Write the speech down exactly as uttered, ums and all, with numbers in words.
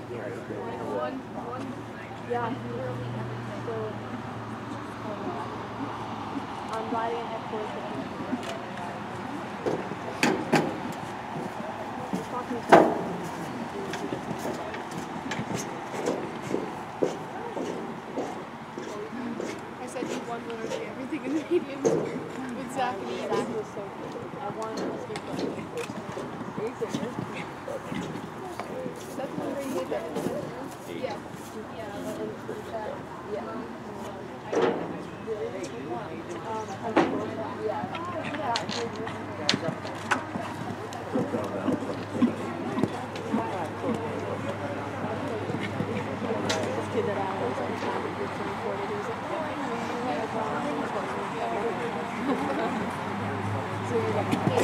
One, one, yeah, literally everything. So, I'm riding a headquarters with you. I'm talking to someone. I said you won literally everything in the mediums with Zach and Eve. Zach was so good. I won the speed run. Is that the one where you did that? Yeah. Yeah. Yeah. Yeah.